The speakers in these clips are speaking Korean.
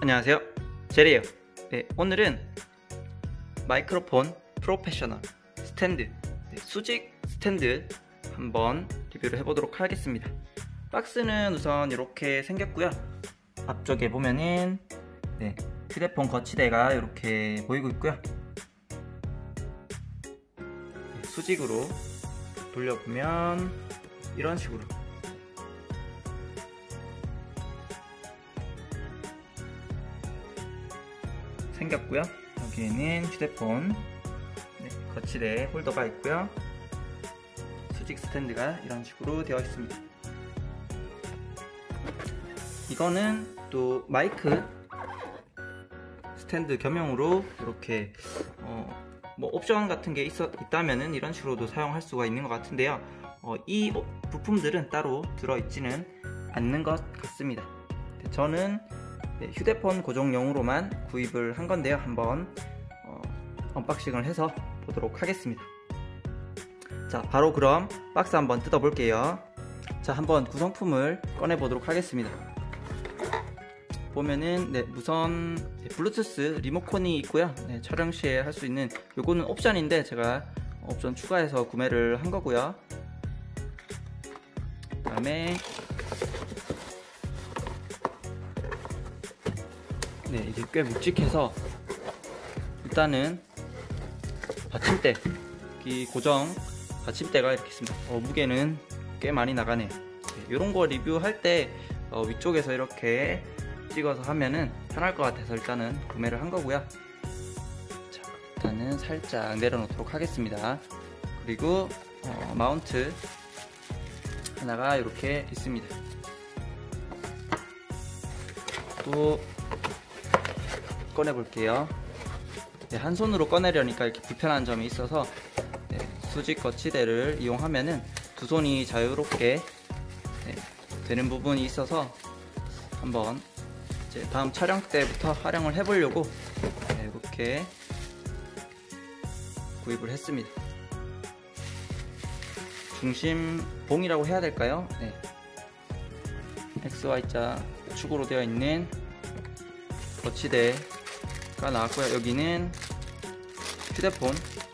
안녕하세요, 제리예요. 네, 오늘은 마이크로폰 프로페셔널 스탠드, 수직 스탠드 한번 리뷰를 해보도록 하겠습니다. 박스는 우선 이렇게 생겼고요. 앞쪽에 보면은 휴대폰 거치대가 이렇게 보이고 있고요. 수직으로 돌려보면 이런 식으로 생겼고요. 여기에는 휴대폰 거치대 홀더가 있고요. 수직 스탠드가 이런 식으로 되어 있습니다. 이거는 또 마이크 스탠드 겸용으로 이렇게 뭐 옵션 같은 게 있다면은 이런 식으로도 사용할 수가 있는 것 같은데요. 이 부품들은 따로 들어있지는 않는 것 같습니다. 저는 휴대폰 고정용으로만 구입을 한 건데요. 한번 언박싱을 해서 보도록 하겠습니다. 자, 바로 그럼 박스 한번 뜯어 볼게요. 자, 한번 구성품을 꺼내 보도록 하겠습니다. 보면은 무선 블루투스 리모컨이 있고요. 촬영 시에 할 수 있는, 요거는 옵션인데 제가 옵션 추가해서 구매를 한 거고요. 그 다음에 이게 꽤 묵직해서 일단은 받침대, 이 고정 받침대가 이렇게 있습니다. 무게는 꽤 많이 나가네요. 이런 거 리뷰할 때 위쪽에서 이렇게 찍어서 하면은 편할 것 같아서 일단은 구매를 한 거고요. 자, 일단은 살짝 내려놓도록 하겠습니다. 그리고 마운트 하나가 이렇게 있습니다. 또 꺼내 볼게요. 한 손으로 꺼내려니까 이렇게 불편한 점이 있어서 수직 거치대를 이용하면은 두 손이 자유롭게 되는 부분이 있어서 한번 이제 다음 촬영 때부터 활용을 해보려고 이렇게 구입을 했습니다. 중심봉이라고 해야 될까요? XY자 축으로 되어 있는 거치대가 나왔고요. 여기는 휴대폰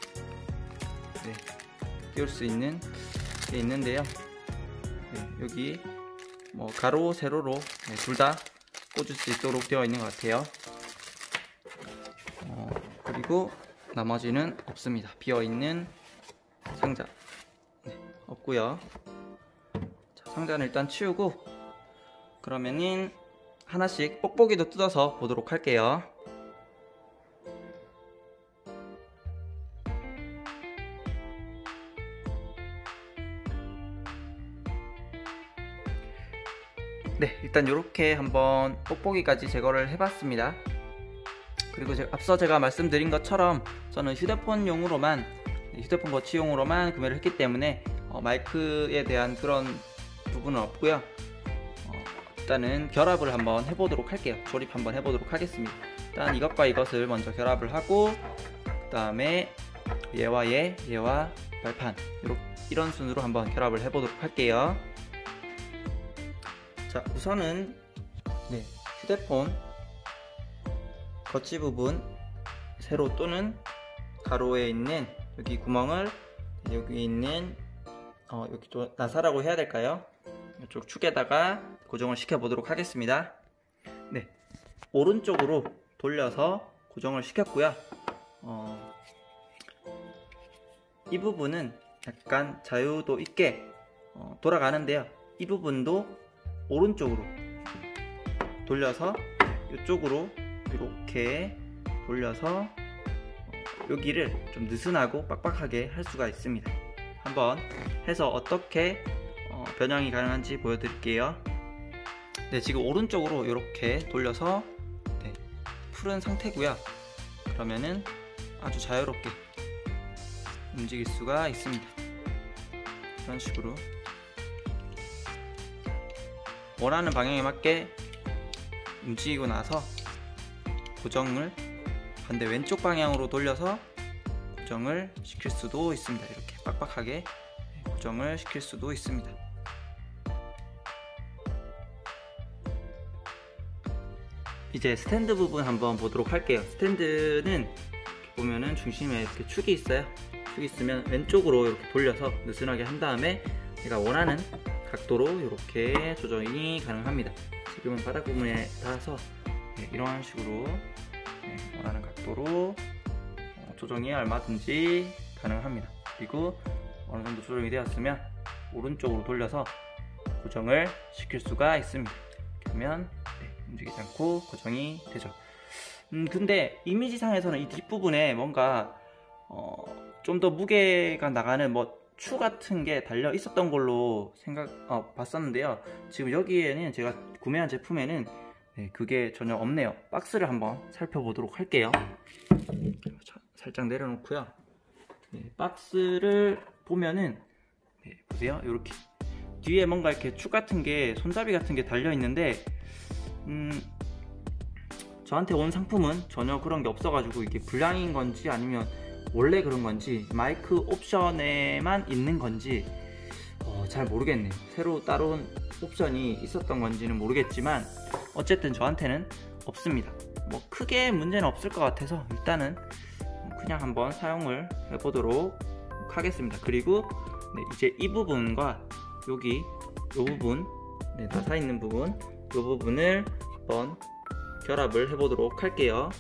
끼울 수 있는 게 있는데요. 여기 뭐 가로 세로로 둘 다 꽂을 수 있도록 되어 있는 것 같아요. 그리고 나머지는 없습니다. 비어있는 상자 없고요. 자, 상자는 일단 치우고 그러면은 하나씩 뽁뽁이도 뜯어서 보도록 할게요. 일단 이렇게 한번 뽁뽁이까지 제거를 해봤습니다. 그리고 앞서 제가 말씀드린 것처럼 저는 휴대폰 거치용으로만 구매를 했기 때문에 마이크에 대한 그런 부분은 없고요. 일단은 결합을 한번 해보도록 할게요. 조립 한번 해보도록 하겠습니다. 일단 이것과 이것을 먼저 결합을 하고, 그 다음에 얘와 얘와 발판 이런 순으로 한번 결합을 해보도록 할게요. 자, 우선은 휴대폰 거치 부분 세로 또는 가로에 있는 여기 구멍을 여기 있는 여기 또 나사라고 해야 될까요? 이쪽 축에다가 고정을 시켜 보도록 하겠습니다. 오른쪽으로 돌려서 고정을 시켰고요. 이 부분은 약간 자유도 있게 돌아가는데요. 이 부분도 오른쪽으로 돌려서 이쪽으로 이렇게 돌려서 여기를 좀 느슨하고 빡빡하게 할 수가 있습니다. 한번 해서 어떻게 변형이 가능한지 보여드릴게요. 지금 오른쪽으로 이렇게 돌려서 풀은 상태고요. 그러면은 아주 자유롭게 움직일 수가 있습니다. 이런 식으로 원하는 방향에 맞게 움직이고 나서 고정을 반대 왼쪽 방향으로 돌려서 고정을 시킬 수도 있습니다. 이렇게 빡빡하게 고정을 시킬 수도 있습니다. 이제 스탠드 부분 한번 보도록 할게요. 스탠드는 보면은 중심에 이렇게 축이 있어요. 축이 있으면 왼쪽으로 이렇게 돌려서 느슨하게 한 다음에 제가 원하는 각도로 이렇게 조정이 가능합니다. 지금은 바닥 부분에 닿아서 이런 식으로 원하는 각도로 조정이 얼마든지 가능합니다. 그리고 어느 정도 조정이 되었으면 오른쪽으로 돌려서 고정을 시킬 수가 있습니다. 그러면 움직이지 않고 고정이 되죠. 근데 이미지상에서는 이 뒷부분에 뭔가 좀 더 무게가 나가는 추 같은 게 달려 있었던 걸로 봤었는데요. 지금 여기에는 제가 구매한 제품에는 그게 전혀 없네요. 박스를 한번 살펴보도록 할게요. 살짝 내려놓고요. 박스를 보면은 보세요. 이렇게 뒤에 뭔가 이렇게 축 같은 게, 손잡이 같은 게 달려 있는데 저한테 온 상품은 전혀 그런 게 없어가지고 이게 불량인 건지 아니면 원래 그런 건지 마이크 옵션에만 있는 건지 잘 모르겠네요. 새로 따로 옵션이 있었던 건지는 모르겠지만 어쨌든 저한테는 없습니다. 크게 문제는 없을 것 같아서 일단은 그냥 한번 사용을 해보도록 하겠습니다. 그리고 이제 이 부분과 여기 이 부분, 나사 있는 부분, 이 부분을 한번 결합을 해보도록 할게요.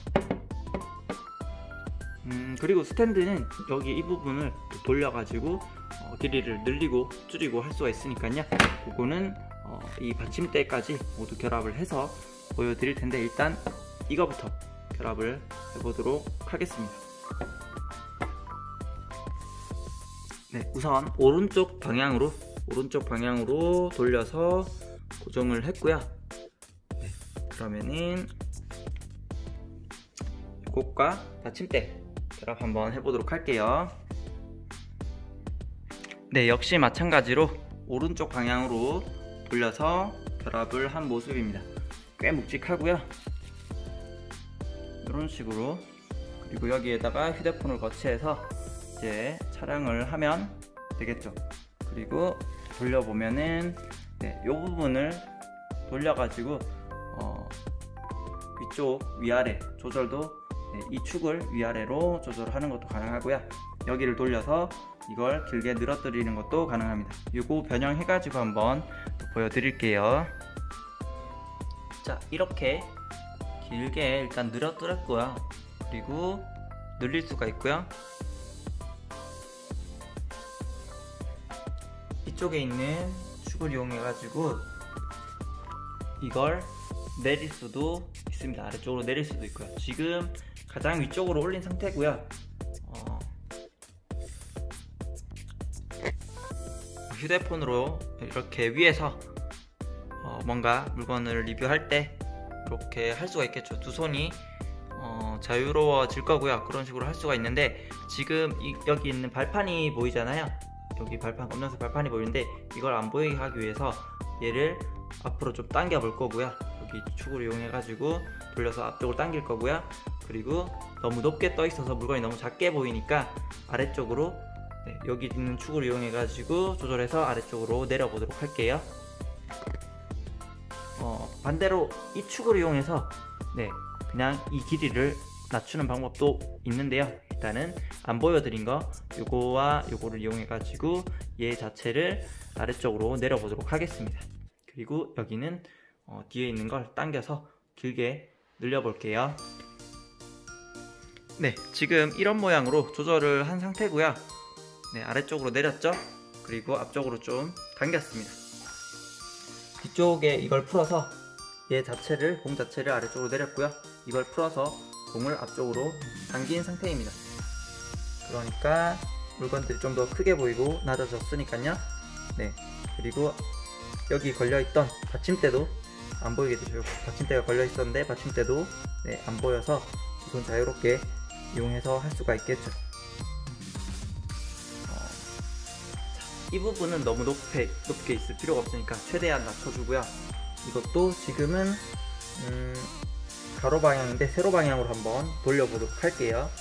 그리고 스탠드는 여기 이 부분을 돌려가지고 길이를 늘리고 줄이고 할 수가 있으니까요. 그거는 이 받침대까지 모두 결합을 해서 보여드릴 텐데 일단 이거부터 결합을 해보도록 하겠습니다. 우선 오른쪽 방향으로 돌려서 고정을 했고요. 그러면은 이것과 받침대 결합 한번 해보도록 할게요. 역시 마찬가지로 오른쪽 방향으로 돌려서 결합을 한 모습입니다. 꽤 묵직하고요. 이런 식으로. 그리고 여기에다가 휴대폰을 거치해서 이제 촬영을 하면 되겠죠. 그리고 돌려보면은 이 부분을 돌려가지고 위쪽 위아래 조절도 이 축을 위아래로 조절하는 것도 가능하고요. 여기를 돌려서 이걸 길게 늘어뜨리는 것도 가능합니다. 이거 변형해 가지고 한번 보여드릴게요. 자, 이렇게 길게 일단 늘어뜨렸고요. 그리고 늘릴 수가 있고요. 이쪽에 있는 축을 이용해 가지고 이걸 내릴 수도 있습니다. 아래쪽으로 내릴 수도 있고요. 지금 가장 위쪽으로 올린 상태고요. 휴대폰으로 이렇게 위에서 뭔가 물건을 리뷰할 때 이렇게 할 수가 있겠죠. 두 손이 자유로워질 거고요. 그런 식으로 할 수가 있는데 지금 여기 있는 발판이 보이잖아요. 여기 검정색 발판이 보이는데 이걸 안 보이게 하기 위해서 얘를 앞으로 좀 당겨 볼 거고요. 여기 축을 이용해 가지고 돌려서 앞쪽으로 당길 거고요. 그리고 너무 높게 떠 있어서 물건이 너무 작게 보이니까 아래쪽으로 여기 있는 축을 이용해 가지고 조절해서 아래쪽으로 내려 보도록 할게요. 반대로 이 축을 이용해서 그냥 이 길이를 낮추는 방법도 있는데요. 일단은 안 보여드린 거 요거와 요거를 이용해 가지고 얘 자체를 아래쪽으로 내려 보도록 하겠습니다. 그리고 여기는 뒤에 있는 걸 당겨서 길게 늘려 볼게요. 지금 이런 모양으로 조절을 한 상태고요. 아래쪽으로 내렸죠. 그리고 앞쪽으로 좀 당겼습니다. 뒤쪽에 이걸 풀어서 얘 자체를, 공 자체를 아래쪽으로 내렸고요. 이걸 풀어서 공을 앞쪽으로 당긴 상태입니다. 그러니까 물건들이 좀 더 크게 보이고 낮아졌으니까요. 그리고 여기 걸려있던 받침대도 안 보이게 되죠. 받침대가 걸려있었는데 받침대도 안 보여서 손 자유롭게 이용해서 할 수가 있겠죠. 이 부분은 너무 높게 있을 필요가 없으니까 최대한 낮춰주고요. 이것도 지금은 가로 방향인데 세로 방향으로 한번 돌려보도록 할게요.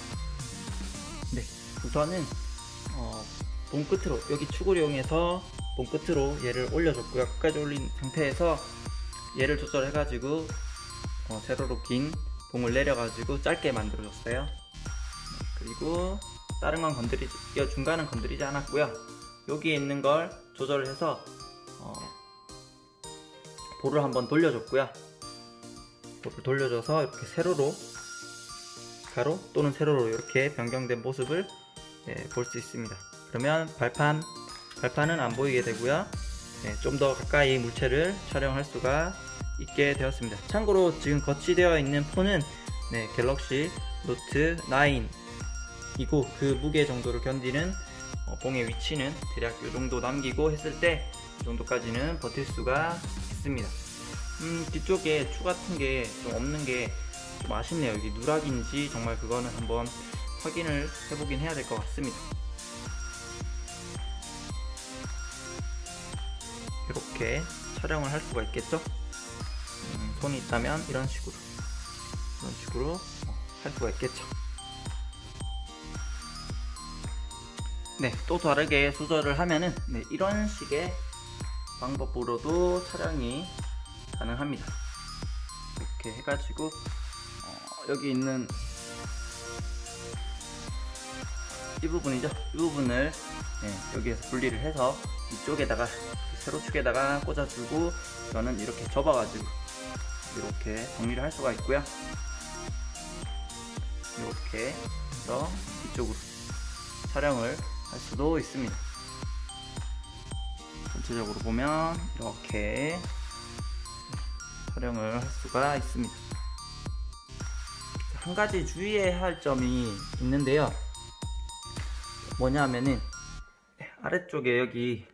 우선은 본 끝으로 여기 축을 이용해서 봉 끝으로 얘를 올려줬고요. 끝까지 올린 상태에서 얘를 조절해가지고 세로로 긴 봉을 내려가지고 짧게 만들어줬어요. 그리고 다른 건 중간은 건드리지 않았고요. 여기에 있는 걸 조절을 해서 볼을 한번 돌려줬고요. 볼을 돌려줘서 이렇게 세로로 가로 또는 세로로 이렇게 변경된 모습을 볼 수 있습니다. 그러면 발판은 안 보이게 되고요. 좀 더 가까이 물체를 촬영할 수가 있게 되었습니다. 참고로 지금 거치되어 있는 폰은 갤럭시 노트 9이고 그 무게 정도를 견디는 봉의 위치는 대략 이 정도 남기고 했을 때 이 정도까지는 버틸 수가 있습니다. 뒤쪽에 추 같은 게 좀 없는 게 좀 아쉽네요. 여기 누락인지 정말 그거는 한번 확인을 해보긴 해야 될 것 같습니다. 이렇게 촬영을 할 수가 있겠죠? 손이 있다면 이런 식으로 할 수가 있겠죠. 또 다르게 조절을 하면은 이런 식의 방법으로도 촬영이 가능합니다. 이렇게 해가지고 여기 있는 이 부분이죠. 이 부분을 여기에서 분리를 해서 이쪽에다가 세로축에다가 꽂아주고 저는 이렇게 접어가지고 이렇게 정리를 할 수가 있고요. 이렇게 해서 이쪽으로 촬영을 할 수도 있습니다. 전체적으로 보면 이렇게 촬영을 할 수가 있습니다. 한 가지 주의해야 할 점이 있는데요. 뭐냐 하면은 아래쪽에 여기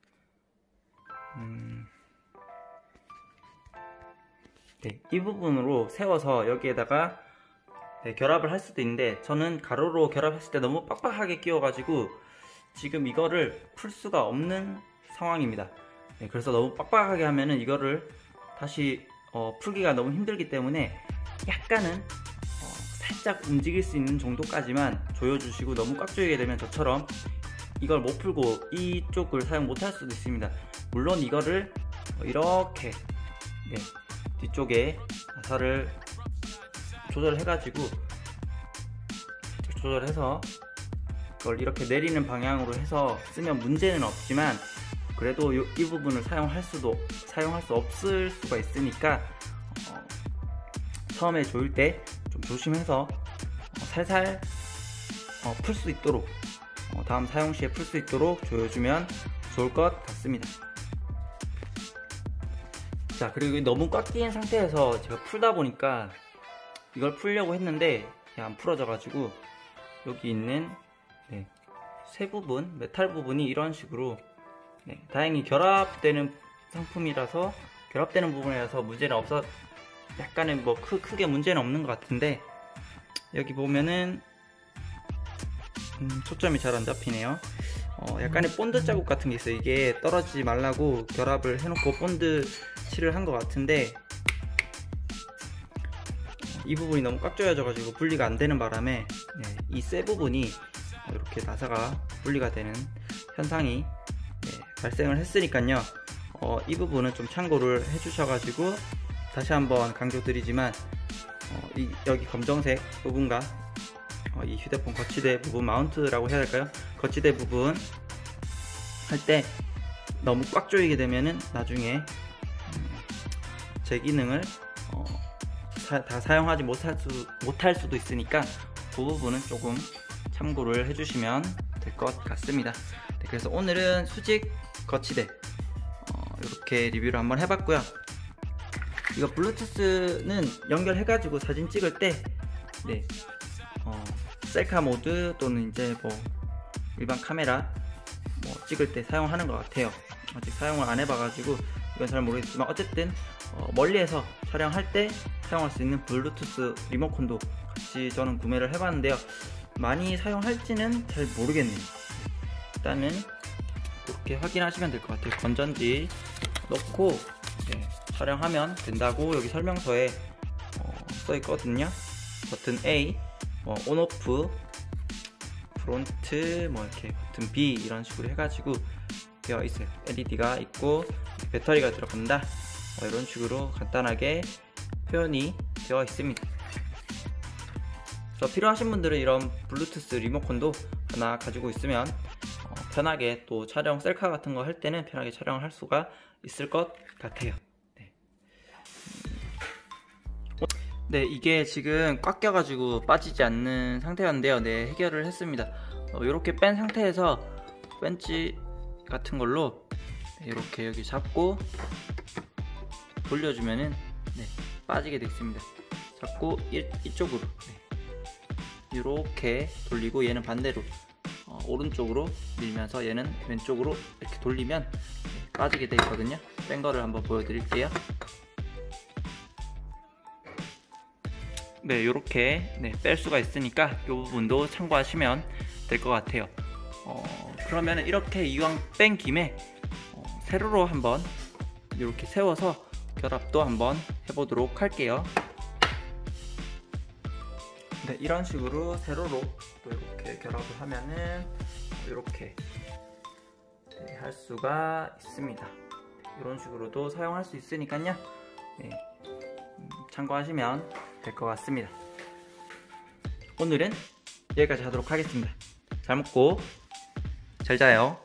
이 부분으로 세워서 여기에다가 결합을 할 수도 있는데 저는 가로로 결합했을 때 너무 빡빡하게 끼워가지고 지금 이거를 풀 수가 없는 상황입니다. 그래서 너무 빡빡하게 하면은 이거를 다시 풀기가 너무 힘들기 때문에 약간은 살짝 움직일 수 있는 정도까지만 조여주시고 너무 꽉 조이게 되면 저처럼 이걸 못 풀고 이쪽을 사용 못할 수도 있습니다. 물론 이거를 이렇게 뒤쪽에 나사를 조절해가지고 조절해서 그걸 이렇게 내리는 방향으로 해서 쓰면 문제는 없지만 그래도 이 부분을 사용할 수 없을 수가 있으니까 처음에 조일 때 좀 조심해서 살살 풀 수 있도록 다음 사용 시에 풀 수 있도록 조여주면 좋을 것 같습니다. 자, 그리고 너무 꽉 끼인 상태에서 제가 풀다 보니까 이걸 풀려고 했는데 안 풀어져 가지고 여기 있는 쇠 부분, 메탈 부분이 이런 식으로 다행히 결합되는 상품이라서 결합되는 부분이라서 문제는 없어, 약간은 뭐 크게 문제는 없는 것 같은데 여기 보면은 초점이 잘 안 잡히네요. 약간의 본드 자국 같은 게 있어요. 이게 떨어지지 말라고 결합을 해놓고 본드 칠을 한 것 같은데 이 부분이 너무 꽉 조여져 가지고 분리가 안 되는 바람에 이 쇠 부분이 이렇게 나사가 분리가 되는 현상이 발생을 했으니까요. 이 부분은 좀 참고를 해 주셔가지고 다시 한번 강조드리지만 여기 검정색 부분과 이 휴대폰 거치대 부분, 마운트라고 해야 할까요? 거치대 부분 할 때 너무 꽉 조이게 되면은 나중에 제 기능을 다 사용하지 못할 수도 있으니까 그 부분은 조금 참고를 해주시면 될 것 같습니다. 그래서 오늘은 수직 거치대 이렇게 리뷰를 한번 해봤고요. 이거 블루투스는 연결해가지고 사진 찍을 때 셀카 모드 또는 이제 뭐 일반 카메라 찍을 때 사용하는 것 같아요. 아직 사용을 안 해봐가지고 이건 잘 모르겠지만 어쨌든 멀리에서 촬영할 때 사용할 수 있는 블루투스 리모컨도 같이 저는 구매를 해봤는데요. 많이 사용할지는 잘 모르겠네요. 일단은 이렇게 확인하시면 될 것 같아요. 건전지 넣고 촬영하면 된다고 여기 설명서에 써있거든요. 버튼 A, 온 오프, 프론트, 이렇게 버튼 B 이런 식으로 해가지고 되어 있어요. LED가 있고 배터리가 들어간다, 이런 식으로 간단하게 표현이 되어 있습니다. 그래서 필요하신 분들은 이런 블루투스 리모컨도 하나 가지고 있으면 편하게 또 촬영, 셀카 같은 거 할 때는 편하게 촬영을 할 수가 있을 것 같아요. 네, 이게 지금 꽉 껴가지고 빠지지 않는 상태였는데요. 네, 해결을 했습니다. 이렇게 뺀 상태에서 벤치 같은 걸로 이렇게 여기 잡고 돌려주면은 빠지게 되어 있습니다. 잡고 이쪽으로 이렇게 돌리고, 얘는 반대로 오른쪽으로 밀면서 얘는 왼쪽으로 이렇게 돌리면 빠지게 되어 있거든요. 뺀 거를 한번 보여드릴게요. 네, 이렇게 뺄 수가 있으니까 이 부분도 참고하시면 될 것 같아요. 그러면 이렇게 이왕 뺀 김에 세로로 한번 이렇게 세워서 결합도 한번 해보도록 할게요. 네, 이런 식으로 세로로 또 이렇게 결합을 하면은 이렇게 할 수가 있습니다. 이런 식으로도 사용할 수 있으니까요. 네, 참고하시면 될 것 같습니다. 오늘은 여기까지 하도록 하겠습니다. 잘 먹고 잘 자요.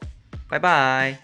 바이바이.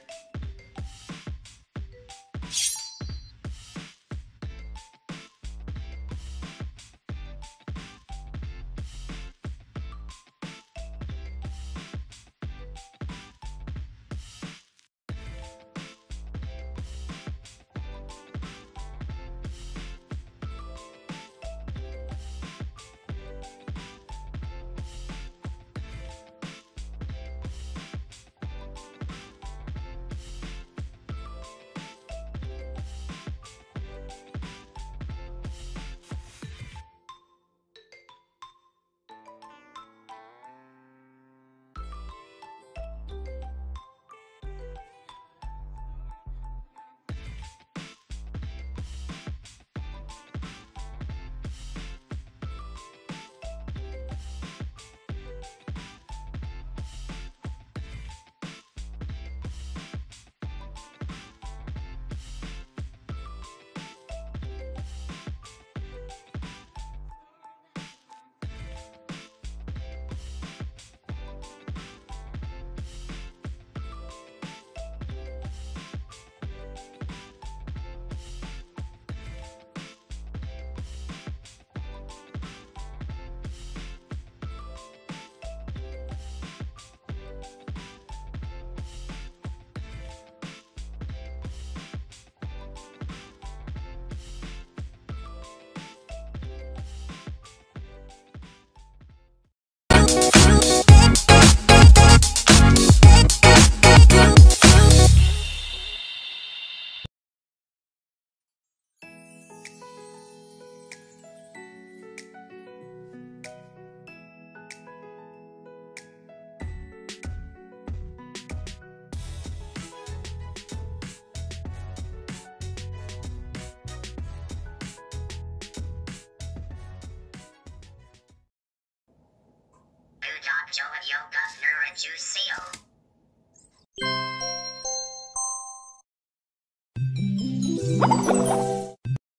Joe and Yo Governor and Juicio.